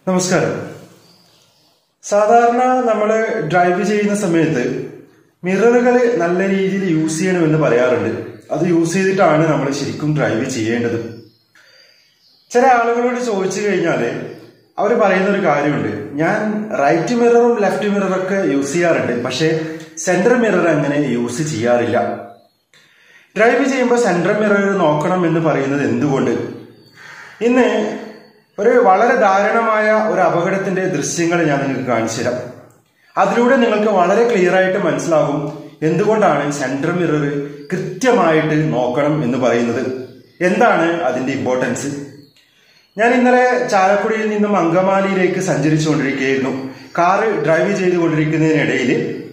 നമസ്കാരം. സാധാരണ നമ്മൾ ഡ്രൈവ് ചെയ്യുന്ന സമയത്ത് മിററുകൾ നല്ല രീതിയിൽ യൂസ് ചെയ്യണമെന്ന് പറയാറുണ്ട്. അത് യൂസ് ചെയ്തിട്ടാണ് നമ്മൾ ശരിക്കും ഡ്രൈവ് ചെയ്യേണ്ടത്. ചില ആളുകളോട് ചോദിച്ചു കഴിഞ്ഞാൽ അവർ പറയുന്ന ഒരു കാര്യമുണ്ട്, ഞാൻ റൈറ്റ് മിററും ലെഫ്റ്റ് മിററൊക്കെ യൂസ് ചെയ്യാറുണ്ട്, പക്ഷേ സെൻട്രൽ മിറർ അങ്ങനെ യൂസ് ചെയ്യാറില്ല. ഡ്രൈവ് ചെയ്യുമ്പോൾ സെൻട്രൽ മിറർ നോക്കണം എന്ന് പറയുന്നത് എന്തുകൊണ്ട്? ഇന്ന് ഒരു വളരെ ദാരുണമായ ഒരു അപകടത്തിന്റെ ദൃശ്യങ്ങൾ ഞാൻ നിങ്ങൾക്ക് കാണിച്ചു തരാം. അതിലൂടെ നിങ്ങൾക്ക് വളരെ ക്ലിയർ ആയിട്ട് മനസ്സിലാകും എന്തുകൊണ്ടാണ് സെൻട്രൽ മിറർ കൃത്യമായിട്ട് നോക്കണം എന്ന് പറയുന്നത്, എന്താണ് അതിന്റെ ഇമ്പോർട്ടൻസ്. ഞാൻ ഇന്നലെ ചാലക്കുടിയിൽ നിന്നും അങ്കമാലിയിലേക്ക് സഞ്ചരിച്ചുകൊണ്ടിരിക്കുകയായിരുന്നു. കാറ് ഡ്രൈവ് ചെയ്തുകൊണ്ടിരിക്കുന്നതിനിടയിൽ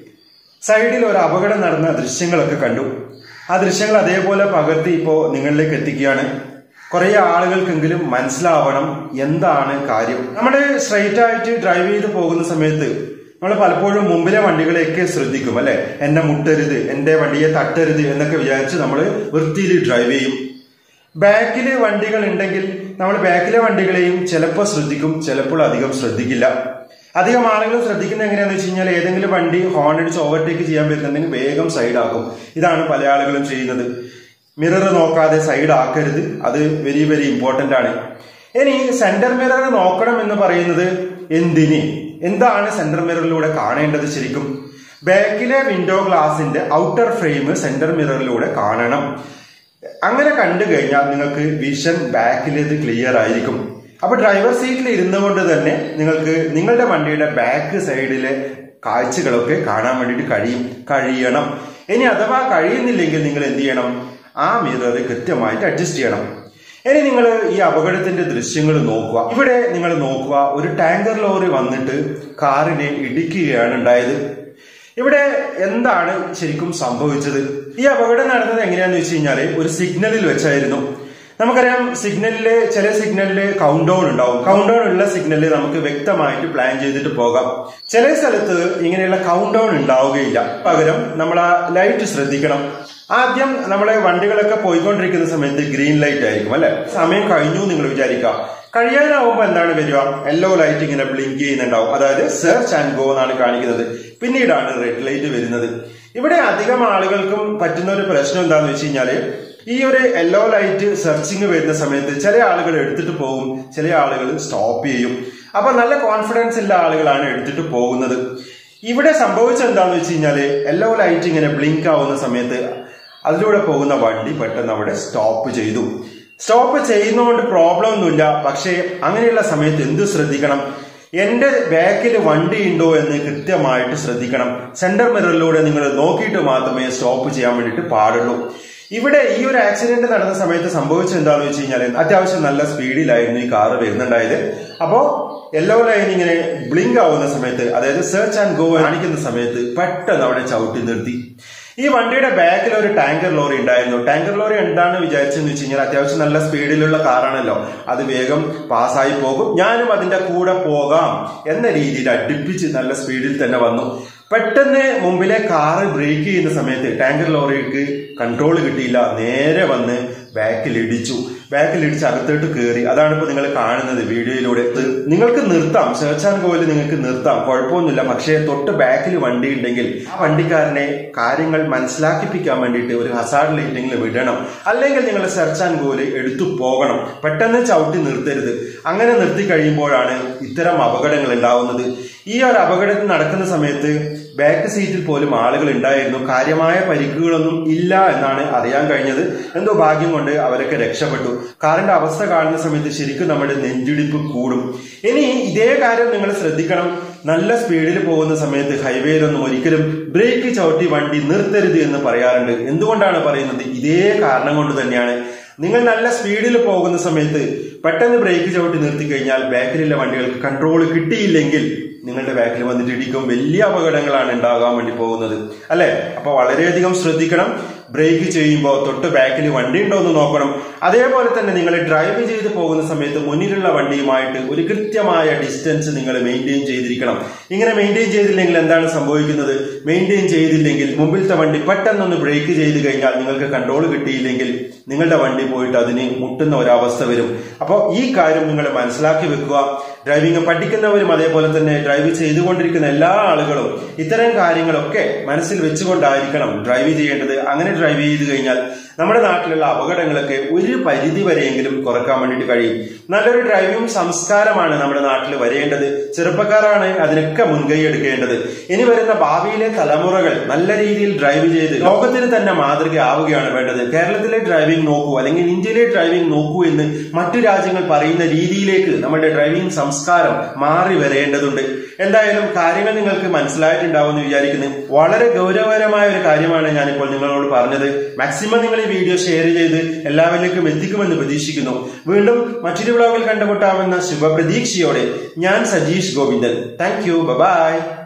സൈഡിൽ ഒരു അപകടം നടന്ന ദൃശ്യങ്ങളൊക്കെ കണ്ടു. ആ ദൃശ്യങ്ങൾ അതേപോലെ പകർത്തി ഇപ്പോൾ നിങ്ങളിലേക്ക് എത്തിക്കുകയാണ്. കുറെ ആളുകൾക്കെങ്കിലും മനസ്സിലാവണം എന്താണ് കാര്യം. നമ്മൾ സ്ട്രെയിറ്റ് ആയിട്ട് ഡ്രൈവ് ചെയ്ത് പോകുന്ന സമയത്ത് നമ്മൾ പലപ്പോഴും മുമ്പിലെ വണ്ടികളെയൊക്കെ ശ്രദ്ധിക്കും, അല്ലെ? എന്നെ മുട്ടരുത്, എന്റെ വണ്ടിയെ തട്ടരുത് എന്നൊക്കെ വിചാരിച്ച് നമ്മൾ വൃത്തിയിൽ ഡ്രൈവ് ചെയ്യും. ബാക്കില് വണ്ടികൾ ഉണ്ടെങ്കിൽ നമ്മൾ ബാക്കിലെ വണ്ടികളെയും ചിലപ്പോൾ ശ്രദ്ധിക്കും, ചിലപ്പോൾ അധികം ശ്രദ്ധിക്കില്ല. അധികം ആളുകൾ ശ്രദ്ധിക്കുന്നത് എങ്ങനെയാന്ന് വെച്ച് കഴിഞ്ഞാൽ ഏതെങ്കിലും വണ്ടി ഹോൺ അടിച്ച് ഓവർടേക്ക് ചെയ്യാൻ പറ്റുന്നുണ്ടെങ്കിൽ വേഗം സൈഡാക്കും. ഇതാണ് പല ആളുകളും ചെയ്യുന്നത്. മിറർ നോക്കാതെ സൈഡ് ആക്കരുത്, അത് വെരി വെരി ഇമ്പോർട്ടന്റ് ആണ്. ഇനി സെന്റർ മിറർ നോക്കണം എന്ന് പറയുന്നത് എന്തിന്? എന്താണ് സെന്റർ മിററിലൂടെ കാണേണ്ടത്? ശരിക്കും ബാക്കിലെ വിൻഡോ ഗ്ലാസിന്റെ ഔട്ടർ ഫ്രെയിം സെന്റർ മിററിലൂടെ കാണണം. അങ്ങനെ കണ്ടു കഴിഞ്ഞാൽ നിങ്ങൾക്ക് വിഷൻ ബാക്കിലേത് ക്ലിയർ ആയിരിക്കും. അപ്പൊ ഡ്രൈവർ സീറ്റിൽ ഇരുന്നുകൊണ്ട് തന്നെ നിങ്ങൾക്ക് നിങ്ങളുടെ വണ്ടിയുടെ ബാക്ക് സൈഡിലെ കാഴ്ചകളൊക്കെ കാണാൻ വേണ്ടിയിട്ട് കഴിയണം. ഇനി അഥവാ കഴിയുന്നില്ലെങ്കിൽ നിങ്ങൾ എന്ത് ചെയ്യണം? ആ മിറർ കൃത്യമായിട്ട് അഡ്ജസ്റ്റ് ചെയ്യണം. ഇനി നിങ്ങൾ ഈ അപകടത്തിന്റെ ദൃശ്യങ്ങൾ നോക്കുക. ഇവിടെ നിങ്ങൾ നോക്കുക, ഒരു ടാങ്കർ ലോറി വന്നിട്ട് കാറിനെ ഇടിക്കുകയാണ് ഉണ്ടായത്. ഇവിടെ എന്താണ് ശരിക്കും സംഭവിച്ചത്? ഈ അപകടം നടന്നത് എങ്ങനെയാന്ന് വെച്ച് കഴിഞ്ഞാല് ഒരു സിഗ്നലിൽ വെച്ചായിരുന്നു. നമുക്കറിയാം, ചില സിഗ്നലില് കൗണ്ട് ഡൗൺ ഉണ്ടാവും. കൗണ്ട് ഡൗൺ ഉള്ള സിഗ്നലിൽ നമുക്ക് വ്യക്തമായിട്ട് പ്ലാൻ ചെയ്തിട്ട് പോകാം. ചില സ്ഥലത്ത് ഇങ്ങനെയുള്ള കൗണ്ട് ഡൗൺ ഉണ്ടാവുകയില്ല. പകരം നമ്മൾ ആ ലൈറ്റ് ശ്രദ്ധിക്കണം. ആദ്യം നമ്മളെ വണ്ടികളൊക്കെ പോയിക്കൊണ്ടിരിക്കുന്ന സമയത്ത് ഗ്രീൻ ലൈറ്റ് ആയിരിക്കും, അല്ലെ? സമയം കഴിഞ്ഞു നിങ്ങൾ വിചാരിക്കാം. കഴിയാനാവുമ്പോ എന്താണ് വരിക? യെല്ലോ ലൈറ്റ് ഇങ്ങനെ ബ്ലിങ്ക് ചെയ്യുന്നുണ്ടാവും. അതായത് സെർച്ച് ആൻഡ് ഗോ എന്നാണ് കാണിക്കുന്നത്. പിന്നീടാണ് റെഡ് ലൈറ്റ് വരുന്നത്. ഇവിടെ അധികം ആളുകൾക്കും പറ്റുന്ന ഒരു പ്രശ്നം എന്താണെന്ന് വെച്ച് കഴിഞ്ഞാല് ഈ ഒരു യെല്ലോ ലൈറ്റ് സെർച്ചിങ് വരുന്ന സമയത്ത് ചില ആളുകൾ എടുത്തിട്ട് പോകും, ചില ആളുകൾ സ്റ്റോപ്പ് ചെയ്യും. അപ്പൊ നല്ല കോൺഫിഡൻസ് ഉള്ള ആളുകളാണ് എടുത്തിട്ട് പോകുന്നത്. ഇവിടെ സംഭവിച്ചത് എന്താന്ന് വെച്ച് കഴിഞ്ഞാല് യെല്ലോ ലൈറ്റ് ഇങ്ങനെ ബ്ലിങ്ക് ആവുന്ന സമയത്ത് അതിലൂടെ പോകുന്ന വണ്ടി പെട്ടെന്ന് അവിടെ സ്റ്റോപ്പ് ചെയ്തു. സ്റ്റോപ്പ് ചെയ്യുന്നതുകൊണ്ട് പ്രോബ്ലം ഒന്നുമില്ല. പക്ഷേ അങ്ങനെയുള്ള സമയത്ത് എന്ത് ശ്രദ്ധിക്കണം? എന്റെ ബാക്കിൽ വണ്ടി ഉണ്ടോ എന്ന് കൃത്യമായിട്ട് ശ്രദ്ധിക്കണം. സെന്റർ മിററിലൂടെ നിങ്ങൾ നോക്കിയിട്ട് മാത്രമേ സ്റ്റോപ്പ് ചെയ്യാൻ വേണ്ടിയിട്ട് പാടുള്ളൂ. ഇവിടെ ഈ ഒരു ആക്സിഡന്റ് നടന്ന സമയത്ത് സംഭവിച്ചത് എന്താണെന്ന് വെച്ച് കഴിഞ്ഞാൽ അത്യാവശ്യം നല്ല സ്പീഡിലായിരുന്നു ഈ കാറ് വരുന്നുണ്ടായത്. അപ്പോ യെല്ലോ ലൈൻ ഇങ്ങനെ ബ്ലിങ്ക് ആവുന്ന സമയത്ത്, അതായത് സെർച്ച് ആൻഡ് ഗോ കാണിക്കുന്ന സമയത്ത് പെട്ടെന്ന് അവിടെ ചവിട്ടി നിർത്തി. ഈ വണ്ടിയുടെ ബാക്കിൽ ഒരു ടാങ്കർ ലോറി ഉണ്ടായിരുന്നു. ടാങ്കർ ലോറി എന്താണെന്ന് വിചാരിച്ചെന്ന് വെച്ച് കഴിഞ്ഞാൽ അത്യാവശ്യം നല്ല സ്പീഡിലുള്ള കാറാണല്ലോ, അത് വേഗം പാസ്സായി പോകും, ഞാനും അതിന്റെ കൂടെ പോകാം എന്ന രീതിയിൽ അടുപ്പിച്ച് നല്ല സ്പീഡിൽ തന്നെ വന്നു. പെട്ടെന്ന് മുമ്പിലെ കാറ് ബ്രേക്ക് ചെയ്യുന്ന സമയത്ത് ടാങ്കർ ലോറിക്ക് കൺട്രോൾ കിട്ടിയില്ല, നേരെ വന്ന് ബാക്കിലിടിച്ചു അകത്തോട്ട് കയറി. അതാണ് ഇപ്പൊ നിങ്ങൾ കാണുന്നത് വീഡിയോയിലൂടെ. നിങ്ങൾക്ക് നിർത്താം, സെർച്ച് ആൻഡ് ഗോയിൽ നിങ്ങൾക്ക് നിർത്താം, കുഴപ്പമൊന്നുമില്ല. പക്ഷേ തൊട്ട് ബാക്കിൽ വണ്ടി ഉണ്ടെങ്കിൽ ആ വണ്ടിക്കാരനെ കാര്യങ്ങൾ മനസ്സിലാക്കിപ്പിക്കാൻ വേണ്ടിയിട്ട് ഒരു ഹസാർഡ് ലൈറ്റെങ്കിലും വിടണം. അല്ലെങ്കിൽ നിങ്ങൾ സെർച്ച് ആൻഡ് ഗോയിൽ എടുത്തു പോകണം. പെട്ടെന്ന് ചവിട്ടി നിർത്തരുത്. അങ്ങനെ നിർത്തി കഴിയുമ്പോഴാണ് ഇത്തരം അപകടങ്ങൾ ഉണ്ടാവുന്നത്. ഈ ഒരു അപകടത്തിൽ നടക്കുന്ന സമയത്ത് ബാക്ക് സീറ്റിൽ പോലും ആളുകൾ ഉണ്ടായിരുന്നു. കാര്യമായ പരിക്കുകളൊന്നും ഇല്ല എന്നാണ് അറിയാൻ കഴിഞ്ഞത്. എന്തോ ഭാഗ്യം കൊണ്ട് അവരൊക്കെ രക്ഷപ്പെട്ടു. കാറിന്റെ അവസ്ഥ കാണുന്ന സമയത്ത് ശരിക്കും നമ്മുടെ നെഞ്ചിടിപ്പ് കൂടും. ഇനി ഇതേ കാര്യം നിങ്ങൾ ശ്രദ്ധിക്കണം. നല്ല സ്പീഡിൽ പോകുന്ന സമയത്ത് ഹൈവേയിലൊന്നും ഒരിക്കലും ബ്രേക്ക് ചവിട്ടി വണ്ടി നിർത്തരുത് എന്ന് പറയാറുണ്ട്. എന്തുകൊണ്ടാണ് പറയുന്നത്? ഇതേ കാരണം കൊണ്ട് തന്നെയാണ്. നിങ്ങൾ നല്ല സ്പീഡിൽ പോകുന്ന സമയത്ത് പെട്ടെന്ന് ബ്രേക്ക് ചവിട്ടി നിർത്തി കഴിഞ്ഞാൽ ബാക്കിലുള്ള വണ്ടികൾക്ക് കൺട്രോൾ കിട്ടിയില്ലെങ്കിൽ നിങ്ങളുടെ ബാക്കിൽ വന്നിട്ട് ഇടിക്കും. വലിയ അപകടങ്ങളാണ് ഉണ്ടാകാൻ വേണ്ടി പോകുന്നത്, അല്ലെ? അപ്പൊ വളരെയധികം ശ്രദ്ധിക്കണം. ബ്രേക്ക് ചെയ്യുമ്പോൾ തൊട്ട് ബാക്കിൽ വണ്ടി ഉണ്ടോ എന്ന് നോക്കണം. അതേപോലെ തന്നെ നിങ്ങൾ ഡ്രൈവ് ചെയ്ത് പോകുന്ന സമയത്ത് മുന്നിലുള്ള വണ്ടിയുമായിട്ട് ഒരു കൃത്യമായ ഡിസ്റ്റൻസ് നിങ്ങൾ മെയിൻറ്റെയിൻ ചെയ്തിരിക്കണം. ഇങ്ങനെ മെയിൻറ്റെയിൻ ചെയ്തില്ലെങ്കിൽ എന്താണ് സംഭവിക്കുന്നത്? മെയിൻറ്റെയിൻ ചെയ്തില്ലെങ്കിൽ മുമ്പിലത്തെ വണ്ടി പെട്ടെന്നൊന്ന് ബ്രേക്ക് ചെയ്ത് കഴിഞ്ഞാൽ നിങ്ങൾക്ക് കൺട്രോൾ കിട്ടിയില്ലെങ്കിൽ നിങ്ങളുടെ വണ്ടി പോയിട്ട് അതിന് മുട്ടുന്ന ഒരവസ്ഥ വരും. അപ്പോൾ ഈ കാര്യം നിങ്ങൾ മനസ്സിലാക്കി വെക്കുക. ഡ്രൈവിംഗ് പഠിക്കുന്നവരും അതേപോലെ തന്നെ ഡ്രൈവ് ചെയ്തുകൊണ്ടിരിക്കുന്ന എല്ലാ ആളുകളും ഇത്തരം കാര്യങ്ങളൊക്കെ മനസ്സിൽ വെച്ചുകൊണ്ടായിരിക്കണം ഡ്രൈവ് ചെയ്യേണ്ടത്. അങ്ങനെ ഡ്രൈവ് ചെയ്ത് കഴിഞ്ഞാൽ നമ്മുടെ നാട്ടിലുള്ള അപകടങ്ങളൊക്കെ ഒരു പരിധി വരെയെങ്കിലും കുറക്കാൻ വേണ്ടിയിട്ട് കഴിയും. നല്ലൊരു ഡ്രൈവിംഗ് സംസ്കാരമാണ് നമ്മുടെ നാട്ടിൽ വരേണ്ടത്. ചെറുപ്പക്കാരാണ് അതിനൊക്കെ മുൻകൈ എടുക്കേണ്ടത്. ഇനി വരുന്ന ഭാവിയിലെ തലമുറകൾ നല്ല രീതിയിൽ ഡ്രൈവ് ചെയ്ത് ലോകത്തിന് തന്നെ മാതൃകയാവുകയാണ് വേണ്ടത്. കേരളത്തിലെ ഡ്രൈവിംഗ് നോക്കൂ അല്ലെങ്കിൽ ഇന്ത്യയിലെ ഡ്രൈവിംഗ് നോക്കൂ എന്ന് മറ്റു രാജ്യങ്ങൾ പറയുന്ന രീതിയിലേക്ക് നമ്മുടെ ഡ്രൈവിംഗ് സംസ്കാരം മാറി വരേണ്ടതുണ്ട്. എന്തായാലും കാര്യങ്ങൾ നിങ്ങൾക്ക് മനസ്സിലായിട്ടുണ്ടാവുമെന്ന് വിചാരിക്കുന്നു. വളരെ ഗൗരവകരമായ ഒരു കാര്യമാണ് ഞാനിപ്പോൾ നിങ്ങളോട് പറഞ്ഞത്. മാക്സിമം നിങ്ങൾ ഈ വീഡിയോ ഷെയർ ചെയ്ത് എല്ലാവരിലേക്കും എത്തിക്കുമെന്ന് പ്രതീക്ഷിക്കുന്നു. വീണ്ടും മറ്റൊരു വ്ലോഗിൽ കണ്ടുമുട്ടാമെന്ന ശുഭപ്രതീക്ഷയോടെ ഞാൻ Sajeesh Govindan. Thank you. By.